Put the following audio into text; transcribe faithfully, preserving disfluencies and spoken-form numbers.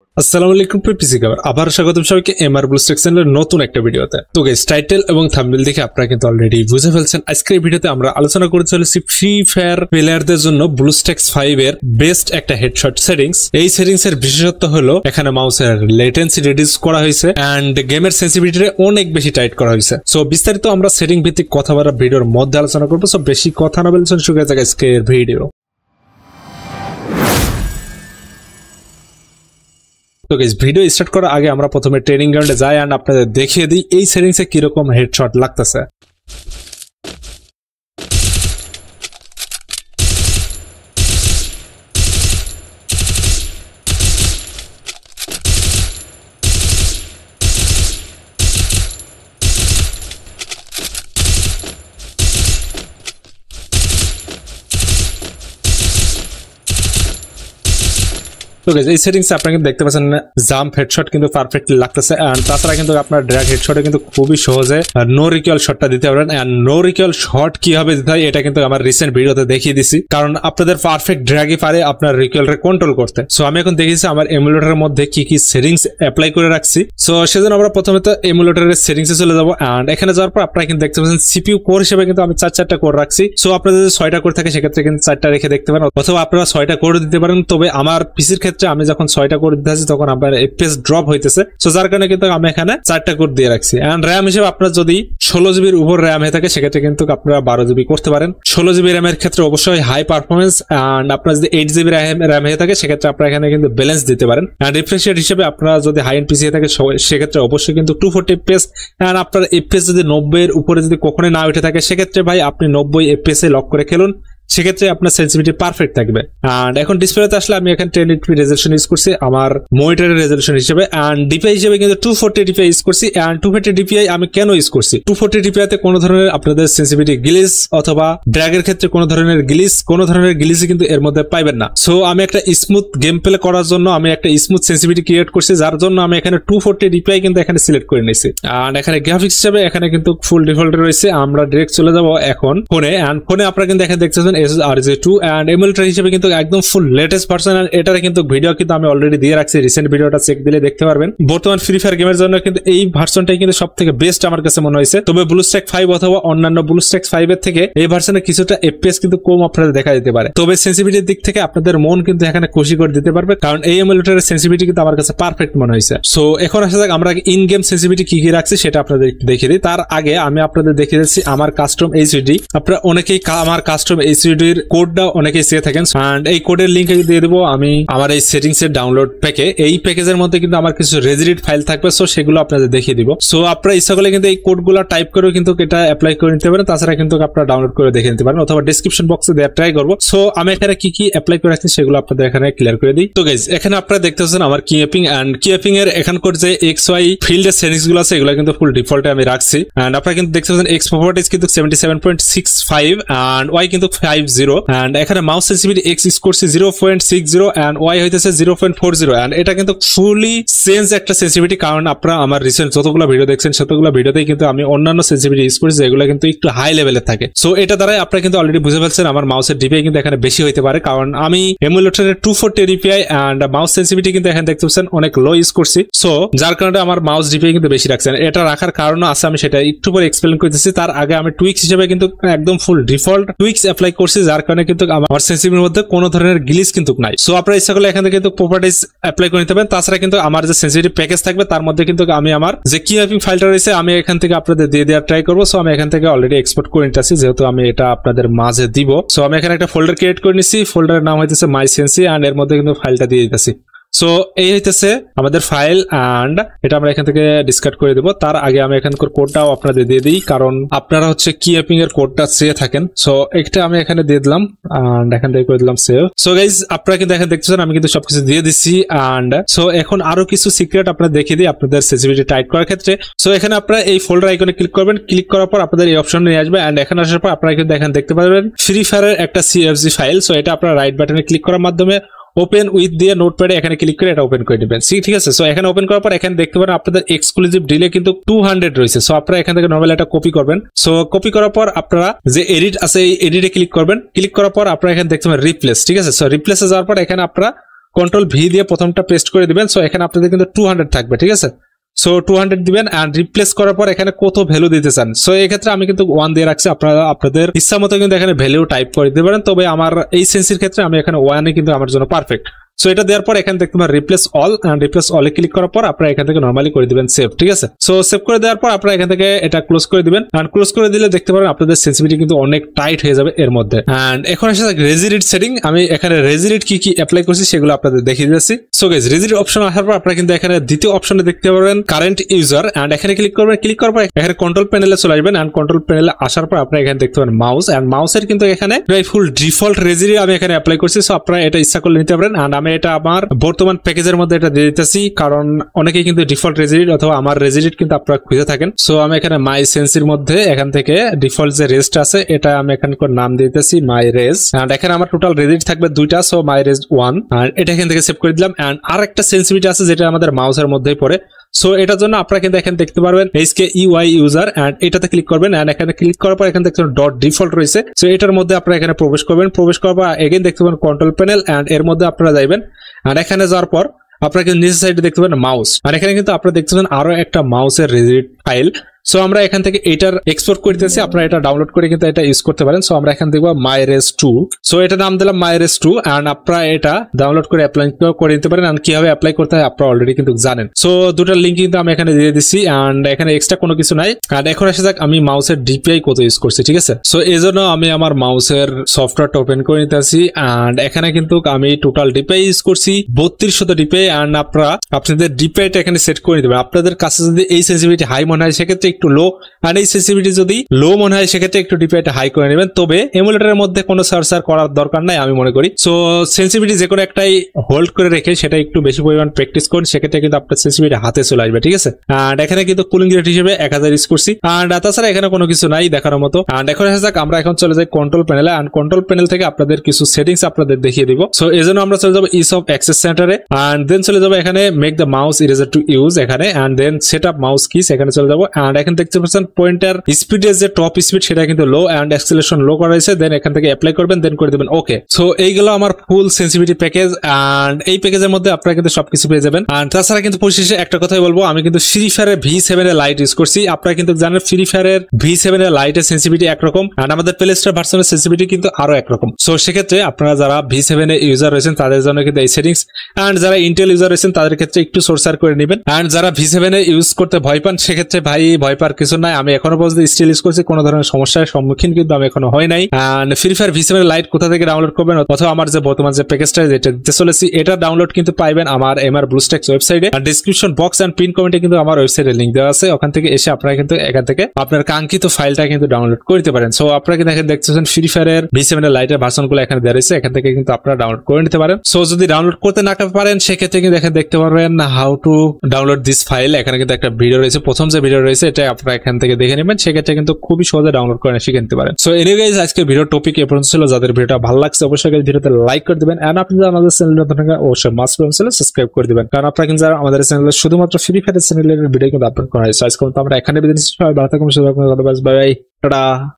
আসসালামু আলাইকুম পিসি গেমার, আবার স্বাগতম সবাইকে এমআর ব্লুস্ট্যাক চ্যানেলের নতুন একটা ভিডিওতে। তো গাইস, টাইটেল এবং থাম্বনেল দেখে আপনারা কিন্তু অলরেডি বুঝে ফেলছেন আজকের এই ভিডিওতে আমরা আলোচনা করে চলেছি ফ্রি ফায়ার প্লেয়ারদের জন্য ব্লুস্ট্যাক ফাইভ এর বেস্ট একটা হেডশট সেটিংস। এই সেটিংস এর বিশেষত্ব হলো এখানে মাউসের লেটেন্সি রিডিউস করা হয়েছে এন্ড গেমের সেন্সিটিভিটি অনেক বেশি টাইট করা হয়েছে। সো বিস্তারিত আমরা সেটিং ভিত্তিক কথা বলা ভিডিওর মধ্যে আলোচনা করবো। সো বেশি কথা না বলছেন, শুরু করা যাক আজকের ভিডিও। তো গাইস, ভিডিও স্টার্ট করার আগে আমরা প্রথমে ট্রেনিং গ্রাউন্ডে যাই এন্ড আপনাদের দেখিয়ে দিই এই সেটিংসে কিরকম হেডশট লাগতেছে। তো গাইস, এই সেটিংসে আপনারা কিন্তু দেখতে পাচ্ছেন জাম্প হেডশট কিন্তু পারফেক্টলি লাগতেছে এন্ড তাছাড়া কিন্তু আপনার ড্র্যাগ হেডশটে কিন্তু খুবই সহজে নো রিকল শটটা দিতে পারবেন এন্ড নো রিকল শট কিভাবে দিতে হয় এটা কিন্তু আমার রিসেন্ট ভিডিওতে দেখিয়ে দিছি, কারণ আপনাদের পারফেক্ট ড্র্যাগই পারে আপনার রিকলরে কন্ট্রোল করতে। সো আমি এখন দেখিয়েছি আমার এমুলেটরের মধ্যে কি কি সেটিংস অ্যাপ্লাই করে রাখছি। সো সেজন্য আমরা প্রথমে তো এমুলেটরের সেটিংসে চলে যাবো এন্ড এখানে যাওয়ার পর আপনারা কিন্তু দেখতে পাচ্ছেন সিপিইউ কোর হিসেবে কিন্তু আমি চার চারটা কোর রাখছি। সো আপনাদের যদি ছয়টা কোর থাকে সেক্ষেত্রে কিন্তু চারটা রেখে দেখতে পারেন, অথবা আপনারা ছয়টা কোর দিতে পারেন। তবে আমার পিসির ক্ষেত্রে আমি যখন ছয়টা কোর দিতে আসি তখন আপনার এফপিএস ড্রপ হইতেছে, সো যার কারণে কিন্তু আমি এখানে চারটা কোর দিয়ে রাখছি। এন্ড র্যাম হিসেবে আপনার যদি ষোলো জিবির উপর র্যাম হয়ে থাকে সেক্ষেত্রে কিন্তু আপনারা বারো জিবি করতে পারেন। ষোলো জিবি র্যামের ক্ষেত্রে অবশ্যই হাই পারফরমেন্স এন্ড আপনার যদি এইট জিবি র্যাম হয়ে থাকে সেক্ষেত্রে আপনারা এখানে কিন্তু ব্যালেন্স দিতে পারেন। এন্ড রিফ্রেশ রেট হিসেবে আপনারা যদি হাই এন্ড পিসি হয়ে থাকে সেক্ষেত্রে অবশ্যই কিন্তু টু ফোর্টি এফপিএস এন্ড আপনার এফপিএস যদি নব্বই এর উপরে যদি কখনোই না উঠে থাকে সেক্ষেত্রে ভাই আপনি নব্বই এফপিএস এ লক করে খেলুন, সেক্ষেত্রে আপনার সেন্সিটিভিটি পারফেক্ট থাকবে। এন্ড এখন ডিসপ্লেতে আসলে আমি এখানে টেন এইটটি রেজলিউশন ইউজ করছি আমার মনিটরের রেজলিউশন হিসেবে এন্ড ডিপিআই হিসেবে কিন্তু টু ফোর্টি ডিপিআই ইউজ করছি। এন্ড টু ফোর্টি ডিপিআই আমি কেন ইউজ করছি? টু ফোর্টি ডিপিআই তে কোনো ধরনের আপনাদের সেন্সিটিভিটি গ্লিচ অথবা ড্র্যাগের ক্ষেত্রে কোনো ধরনের গ্লিচ কোনো ধরনের গ্লিচই কিন্তু এর মধ্যে পাইবেন না। সো আমি একটা স্মুথ গেম প্লে করার জন্য আমি একটা স্মুথ সেন্সিটিভিটি ক্রিয়েট করছি, যার জন্য আমি এখানে টু ফোর্টি ডিপিআই কিন্তু এখানে সিলেক্ট করে নিয়েছি। এন্ড এখানে গ্রাফিক্স হিসেবে এখানে কিন্তু ফুল ডিফল্ট রয়েছে। আমরা ডিরেক্ট চলে যাব এখন ফোনে এন্ড ফোনে আপনারা কিন্তু এখানে দেখতেছেন এসএস আর জে টু এন্ড এমুলেটর হিসেবে কিন্তু একদম ফুল লেটেস্ট ভার্সন। এটার কিন্তু ভিডিও কিন্তু আমি অলরেডি দিয়ে রাখছি, রিসেন্ট ভিডিওটা চেক দিলে দেখতে পারবেন। বর্তমান ফ্রি ফায়ার গেমের জন্য কিন্তু এই ভার্সনটাই কিন্তু সবথেকে বেস্ট আমার কাছে মনে হয়েছে। তবে ব্লুস্ট্যাক ফাইভ অথবা অন্যান্য ব্লুস্ট্যাক ফাইভ এর থেকে এই ভার্সনে কিছুটা এফপিএস কিন্তু কম আপনাদের দেখা যেতে পারে। তবে সেন্সিটিভিটির দিক থেকে আপনাদের মন কিন্তু এখানে খুশি করে দিতে পারবে, কারণ এই এমুলেটরের সেন্সিটিভিটি কিন্তু আমার কাছে পারফেক্ট মনে হয়েছে। সো এখন আসা যাক আমরা ইন গেম সেন্সিটিভিটি কি কি রাখছি সেটা আপনাদের একটু দেখিয়ে দিই। তার আগে আমি আপনাদের দেখিয়ে দিচ্ছি আমার কাস্টম এইচডি। আপনারা অনেকেই আমার কাস্টম এইচডির কোডটা অনেকেই চেয়ে থাকেন এন্ড এই কোডের লিংক দিয়ে দেবো আমি আমার এই সেটিংস এর ডাউনলোড প্যাকে। এই প্যাকেজের মধ্যে কিন্তু আমার কিছু রেজিডিট ফাইল থাকবে, সো সেগুলো আপনাদের দেখিয়ে দিব। সো আপনারা ইচ্ছা করলে কিন্তু এই কোডগুলো টাইপ করেও কিন্তু এটা অ্যাপ্লাই করে নিতে পারেন, তাছাড়া কিন্তু আপনারা ডাউনলোড করে দেখে নিতে পারেন অথবা ডেসক্রিপশন বক্সে দেওয়ার ট্রাই করবো। সো আমি এখানে কি কি অ্যাপ্লাই করে রাখছি সেগুলো আপনাদের এখানে ক্লিয়ার করে দিই। তো গাইজ, এখানে আপনারা দেখতে পাচ্ছেন আমার কি অ্যাপিং এন্ড কি অ্যাপিং এর এখানকার যে এক্স ওয়াই ফিল্ডের সেটিংস গুলো আছে এগুলো কিন্তু ফুল ডিফল্টে আমি রাখছি। এন্ড আপনারা কিন্তু দেখতে পাচ্ছেন এক্স প্রপার্টিজ কিন্তু seventy seven point six five and Y কিন্তু ফাইভ জিরো এন্ড এখানে মাউস সেন্সিটিভিটি এক্স ইউজ করছি zero point six zero and Y হইতেছে zero point four zero and এটা কিন্তু ফুলি চেঞ্জ একটা সেন্সিটিভিটি, কারণ আপনারা আমার রিসেন্ট যতগুলো ভিডিও দেখছেন সেতগুলো ভিডিওতেই কিন্তু আমি অন্যান্য সেন্সিটিভিটি ইউজ করেছি যেগুলো কিন্তু একটু হাই লেভেলের থাকে। সো এটা দ্বারাই আপনারা কিন্তু অলরেডি বুঝে ফেলছেন আমার মাউসের ডিপিআই কিন্তু এখানে বেশি হইতে পারে, কারণ আমি এমুলেটরের two forty DPI and mouse sensitivity কিন্তু এখানে দেখতে পাচ্ছেন অনেক লো ইউজ করছি। সো যার কারণে আমার মাউস ডিপিআই কিন্তু বেশি রাখছেন। এটা রাখার কারণ আছে, আমি সেটা একটু পরে এক্সপ্লেন করতেছি। তার আগে আমি টুইক্স হিসেবে কিন্তু একদম ফুল ডিফল্ট টুইক্স অ্যাপ্লাই করছি, যার কারণে কিন্তু আমার সেন্সিটিভিটির মধ্যে কোনো ধরনের গ্লিচ কিন্তু নাই। সো আপনারা ইচ্ছা করলে এখান থেকে কিন্তু প্রপার্টিজ অ্যাপ্লাই করে নিতে পারেন। তাছাড়া কিন্তু আমার যে সেন্সিটিভ প্যাকেজ থাকবে তার মধ্যে কিন্তু আমি আমার যে কি অ্যাপিং ফাইলটা রয়েছে আমি এখান থেকে আপনাদের দিয়ে দেওয়ার ট্রাই করবো। সো আমি এখান থেকে অলরেডি এক্সপোর্ট করে নিতেছি, যেহেতু আমি এটা আপনাদের মাঝে দিব। সো আমি এখানে একটা ফোল্ডার ক্রিয়েট করে নিচ্ছি, ফোল্ডারের নাম হইতেছে মাই সেন্সি এন্ড এর মধ্যে কিন্তু ফাইলটা দিয়ে দিতেছি। সো এই হইতেছে আমাদের ফাইল এন্ড এটা আমরা এখান থেকে ডিসকার্ড করে দেবো। তার আগে আমি এখানকার কোডটাও আপনাদের দিয়ে দিই, কারণ আপনারা হচ্ছে কি অ্যাপিং এর কোডটা চেয়ে থাকেন। সো একটা আমি এখানে দিয়ে দিলাম এন্ড এখান থেকে করে দিলাম সেভ। সো গাইজ, আপনারা কিন্তু এখানে দেখতেছেন আমি কিন্তু সবকিছু দিয়ে দিচ্ছি এন্ড সো এখন আরো কিছু সিক্রেট আপনারা দেখিয়ে দিই আপনাদের সেন্সিটিভিটি টাইট করার ক্ষেত্রে। সো এখানে আপনারা এই ফোল্ডার আইকনে ক্লিক করবেন, ক্লিক করার পর আপনাদের এই অপশন নিয়ে আসবে এন্ড এখানে আসার পর আপনারা কিন্তু এখানে দেখতে পারবেন ফ্রি ফায়ারের একটা সিএফজি ফাইল। সো এটা আপনারা রাইট বাটনে ক্লিক করার মাধ্যমে ওপেন উইথ দিয়ে নোটপ্যাডে এখানে ক্লিক করে এটা ওপেন করে দিবেন। ঠিক আছে, সো এখানে ওপেন করার পর এখানে দেখতে পারেন আপনাদের এক্সক্লুসিভ ডিলে কিন্তু টু হান্ড্রেড রয়েছে। সো আপনারা এখান থেকে নরমাল এটা কপি করবেন। সো কপি করার পর আপনারা যে এডিট আছে এই এডিটে ক্লিক করবেন, ক্লিক করার পর আপনারা এখানে দেখতে পাবেন রিপ্লেস। ঠিক আছে, সো রিপ্লেসে যাওয়ার পর এখানে আপনারা কন্ট্রোল ভি দিয়ে প্রথমটা পেস্ট করে দিবেন। সো এখানে আপনাদের কিন্তু টু হান্ড্রেড থাকবে, ঠিক আছে। সো টু হান্ড্রেড দিবেন অ্যান্ড রিপ্লেস করার পর এখানে কত ভ্যালু দিতে চান। সো এই ক্ষেত্রে আমি কিন্তু ওয়ান দিয়ে রাখছি, আপনারা আপনাদের ইচ্ছা মতো কিন্তু এখানে ভ্যালু টাইপ করে দিতে পারেন। তবে আমার এই সেন্সির ক্ষেত্রে আমি এখানে ওয়ানে কিন্তু আমার জন্য পারফেক্ট। সো এটা দেওয়ার পর এখানে দেখতে পাবেন রিপ্লেস অল, এন্ড রিপ্লেস অলে ক্লিক করার পর আপনারা এখান থেকে নরমালি করে দিবেন সেভ, ঠিক আছে। সো সেভ করে দেওয়ার পর আপনারা এখান থেকে এটা ক্লোজ করে দিবেন, এন্ড ক্লোজ করে দিলে দেখতে পারেন আপনাদের সেন্সিটিভিটি কিন্তু অনেক টাইট হয়ে যাবে এর মধ্যে। এন্ড এখন আসে রেজিরিড সেটিং, আমি এখানে রেজিরিড কি কি অ্যাপ্লাই করছি সেগুলো আপনাদের দেখিয়ে দিচ্ছি। সো গাইস, রেজিরিড অপশন আসার পর আপনারা কিন্তু এখানে দ্বিতীয় অপশনে দেখতে পাবেন কারেন্ট ইউজার, এন্ড এখানে ক্লিক করবেন। ক্লিক করার পর এখানে কন্ট্রোল প্যানেলে চলে আসবেন, এন্ড কন্ট্রোল প্যানেলে আসার পর আপনারা এখানে দেখতে পাবেন মাউস, এন্ড মাউসের কিন্তু এখানে ফুল ডিফল্ট রেজিরিড আমি এখানে অ্যাপ্লাই করছি। সো আপনারা এটা ইচ্ছা করলে নিতে পারেন, এন্ড আমি এটা আমার বর্তমান প্যাকেজের মধ্যে এটা দিয়ে দিতেছি, কারণ অনেকেই কিন্তু ডিফল্ট রেজিডিট অথবা আমার রেজিডিট কিন্তু আপনারা খুঁজে থাকেন। সো আমি এখানে মাই সেন্সির মধ্যে এখান থেকে ডিফল্ট যে রেস্ট আছে এটা আমি এখানে নাম দিতেছি মাই রেজ, এন্ড এখানে আমার টোটাল রেজিডিট থাকবে দুইটা। সো মাই রেজ ওয়ান, আর এটা এখান থেকে সেভ করে দিলাম। এন্ড আর একটা সেন্সিটিভিটি আছে যেটা আমাদের মাউসের মধ্যেই পড়ে। সো এটার জন্য আপনারা কিন্তু এখানে দেখতে পারবেন এইচকে ইউআই ইউজার, এন্ড এটাতে ক্লিক করবেন, এন্ড এখানে ক্লিক করার পর এখানে দেখতে পাবেন ডট ডিফল্ট রয়েছে। সো এটার মধ্যে আপনারা এখানে প্রবেশ করবেন। প্রবেশ করার পর এগেইন দেখতে পাবেন কন্ট্রোল প্যানেল, এন্ড এর মধ্যে আপনারা যাইবেন, আর এখানে যাওয়ার পর আপনারা কিন্তু নিচের সাইডে দেখতে পাবেন মাউস, আর এখানে কিন্তু আপনারা দেখতেছেন আরো একটা মাউসের রেজিডিট ফাইল। সো আমরা এখান থেকে এটার এক্সপোর্ট করতেছি, আপনারা এটা ডাউনলোড করে কিন্তু এটা ইউজ করতে পারেন। সো আমরা এখান দেখবো মাই রেজ টু, সো এটা নাম দিলাম মাই রেজ টু, এন্ড আপনারা এটা ডাউনলোড করে অ্যাপ্লাই করে নিতে পারেন। এন্ড কিভাবে অ্যাপ্লাই করতে হয় আপনারা অলরেডি কিন্তু জানেন। সো দুটার লিঙ্ক কিন্তু আমি এখানে দিয়ে দিচ্ছি, এন্ড এখানে এক্সট্রা কোনো কিছু নাই। আর এখন আসা যাক আমি মাউসের ডিপিআই কত ইউজ করছি, ঠিক আছে। সো এই জন্য আমি আমার মাউসের সফটওয়্যারটা ওপেন করে নিতে আসি, এন্ড এখানে কিন্তু আমি টোটাল ডিপিআই ইউজ করছি বত্রিশশত ডিপিআই, এন্ড আপনারা আপনাদের ডিপিআইটা এখানে সেট করে দেবেন। আপনাদের কাছে যদি এই সেন্সিটিভিটি হাই মনে হয় সেক্ষেত্রে একটু লো, আর এই সেন্সিটিভিটি যদি লো মনে হয় সেক্ষেত্রে একটু ডিপিআইটা হাই করে নেবেন। তবে এমুলেটরের মধ্যে কোনো সার্চার করার দরকার নাই আমি মনে করি। সো সেন্সিটিভিটি যে কোনো একটাই হোল্ড করে রেখে সেটা একটু বেশি পরিমাণ প্র্যাকটিস করুন, সেক্ষেত্রে কিন্তু আপনার সেন্সিটিভিটি হাতে চলে আসবে, ঠিক আছে। আর এখানে কিন্তু কুলিং রেট হিসেবে এক হাজার ইউজ করছি, আর তাছাড়া এখানে কোনো কিছু নাই দেখানোর মতো। আর এখন আসা যাক আমরা এখন চলে যাই কন্ট্রোল প্যানেলে, আর কন্ট্রোল প্যানেল থেকে আপনাদের কিছু সেটিংস আপনাদের দেখিয়ে দিব। সো এই জন্য আমরা চলে যাবো ইস অফ অ্যাক্সেস সেন্টারে, and দেন চলে যাবো এখানে make the mouse easier to use এখানে, and then set up mouse keys এখানে চলে যাবো। and এখানে দেখতে পাচ্ছেন পয়েন্টার স্পিডের যে টপ স্পিড সেটা কিন্তু লো, এন্ড অ্যাক্সেলারেশন লো করা হয়েছে। দেন এখান থেকে অ্যাপ্লাই করবেন, দেন করে দেবেন ওকে। সো এইগুলো আমার ফুল সেন্সিটিভিটি প্যাকেজ, এন্ড এই প্যাকেজের মধ্যে আপনারা কিন্তু সবকিছু পেয়ে যাবেন। আর তাছাড়া কিন্তু পরিশেষে একটা কথাই বলবো, আমি কিন্তু ফ্রি ফায়ারের ভি সেভেন এর লাইট ইউজ করছি। আপনারা কিন্তু জানেন ফ্রি ফায়ারের ভি সেভেন এর লাইটের সেন্সিটিভিটি একরকম, আর আমাদের প্লে স্টোর ভার্সনের সেন্সিটিভিটি কিন্তু আরো একরকম। সো সেক্ষেত্রে আপনারা যারা ভি সেভেন এর ইউজার রয়েছেন তাদের জন্য কিন্তু এই সেটিংস, এন্ড যারা ইন্টেল ইউজার রয়েছেন তাদের ক্ষেত্রে একটু সোর্সার করে নেবেন। এন্ড যারা ভি সেভেন এ ইউজ করতে ভয় পান সেক্ষেত্রে ভাই ভয় পাওয়ার কিছু নাই, আমি এখনো পর্যন্ত স্টিল ইউজ করছি, কোনো ধরনের সমস্যার সম্মুখীন কিন্তু আমি এখনো হয় নাই। And free fire V seven light কোথা থেকে ডাউনলোড করবেন অথবা আমার যে বর্তমান যে প্যাকেজটা যেটা দিতে চলেছি এটা ডাউনলোড কিন্তু পাইবেন আমার এমআর ব্লুস্ট্যাক্স ওয়েবসাইটে, আর ডেসক্রিপশন বক্স এন্ড পিন কমেন্টে কিন্তু আমার ওয়েবসাইটের লিংক দেওয়া আছে, ওখান থেকে এসে আপনারা কিন্তু এখান থেকে আপনার কাঙ্ক্ষিত ফাইলটা কিন্তু ডাউনলোড করতে পারেন। সো আপনারা কিন্তু এখানে দেখতেছেন ফ্রি ফায়ারের ভি সেভেন এর লাইটের ভার্সনগুলো এখানে দেওয়া রয়েছে, এখান থেকে কিন্তু আপনারা ডাউনলোড করে নিতে পারেন। সো যদি ডাউনলোড করতে না পারেন সেক্ষেত্রে কিন্তু এখানে দেখতে পারবেন how to download this file, এখানে কিন্তু একটা ভিডিও রয়েছে, প্রথম যে ভিডিও রয়েছে এটা আপনারা এখান থেকে দেখে নেবেন, সেক্ষেত্রে কিন্তু খুবই সহজে ডাউনলোড করে শিখে নিতে পারেন। সো এনিওয়ে গাইস, আজকের ভিডিও টপিক এ পর্যন্ত ছিল। যাদের ভিডিওটা ভালো লাগছে অবশ্যই ভিডিওতে লাইক করে দিবেন, এন্ড আপনি যারা আমাদের চ্যানেলে নতুন থাকেন অবশ্যই মাস্ট চ্যানেল সাবস্ক্রাইব করে দিবেন, কারণ আপনারা কিন্তু যারা আমাদের চ্যানেলে শুধুমাত্র ফ্রি ফায়ার চ্যানেলের ভিডিও কিন্তু আপলোড করা হয়। সো আজকে আমরা এখানে বিদায় নিচ্ছি, সবাই ভালো থাকুন, সুস্থ থাকুন, বাই বাই, টাটা।